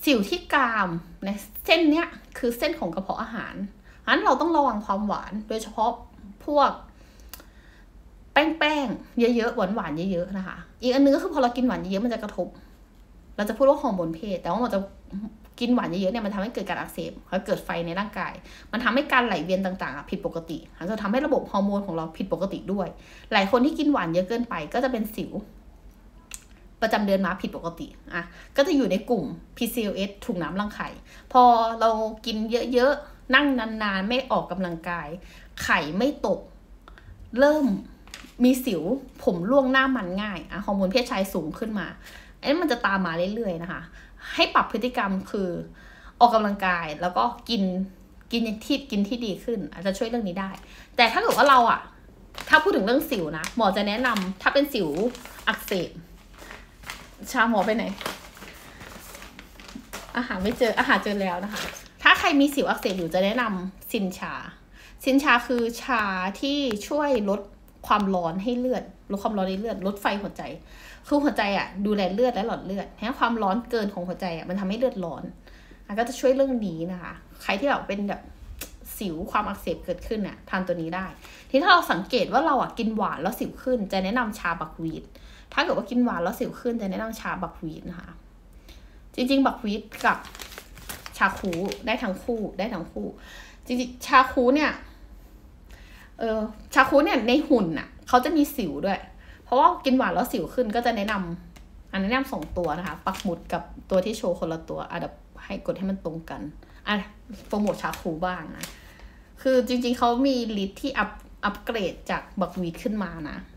สิวที่กรามในเส้นเนี้ยคือเส้นของกระเพาะอาหารงั้นเราต้องระวังความหวานโดยเฉพาะพวกแป้งเยอะๆหวานเยอะๆนะคะอีกอันนึงก็คือพอเรากินหวานเยอะๆมันจะกระทบเราจะพูดว่าฮอร์โมนเพศแต่ว่ามันจะกินหวานเยอะๆเนี่ยมันทำให้เกิดการอักเสบและเกิดไฟในร่างกายมันทำให้การไหลเวียนต่างๆผิดปกติอาจจะทำให้ระบบฮอร์โมนของเราผิดปกติด้วยหลายคนที่กินหวานเยอะเกินไปก็จะเป็นสิวประจำเดือนมาผิดปกติก็จะอยู่ในกลุ่ม PCOS ถุงน้ำรังไข่พอเรากินเยอะๆนั่งนานๆไม่ออกกำลังกายไข่ไม่ตกเริ่มมีสิวผมร่วงหน้ามันง่ายฮอร์โมนเพศชายสูงขึ้นมาอันนี้มันจะตามมาเรื่อยๆนะคะให้ปรับพฤติกรรมคือออกกำลังกายแล้วก็กินที่ดีขึ้นอาจจะช่วยเรื่องนี้ได้แต่ถ้าเกิดว่าเราถ้าพูดถึงเรื่องสิวนะหมอจะแนะนำถ้าเป็นสิวอักเสบชาหมอไปไหนอาหารไม่เจออาหารเจอแล้วนะคะถ้าใครมีสิวอักเสบอยู่จะแนะนำซินชาคือชาที่ช่วยลดความร้อนให้เลือดลดความร้อนในเลือดลดไฟหัวใจคือหัวใจดูแลเลือดและหลอดเลือดแม้ความร้อนเกินของหัวใจมันทำให้เลือดร้อนก็จะช่วยเรื่องนี้นะคะใครที่แบบเป็นแบบสิวความอักเสบเกิดขึ้นทานตัวนี้ได้ที่ถ้าเราสังเกตว่าเรากินหวานแล้วสิวขึ้นจะแนะนำชาบักวีทถ้าเกิดว่ากินหวานแล้วสิวขึ้นจะแนะนำชาบักวีทนะคะจริงๆบักวีทกับชาคูได้ทั้งคู่จริงๆชาคูเนี่ยชาคูเนี่ยในหุ่นเขาจะมีสิวด้วยเพราะว่ากินหวานแล้วสิวขึ้นก็จะแนะนำ2ตัวนะคะปักหมุดกับตัวที่โชว์คนละตัวเดี๋ยวให้กดให้มันตรงกันโปรโมทชาคูบ้างนะคือจริงๆเขามีลิสต์ที่อัปเกรดจากบักวีทขึ้นมานะ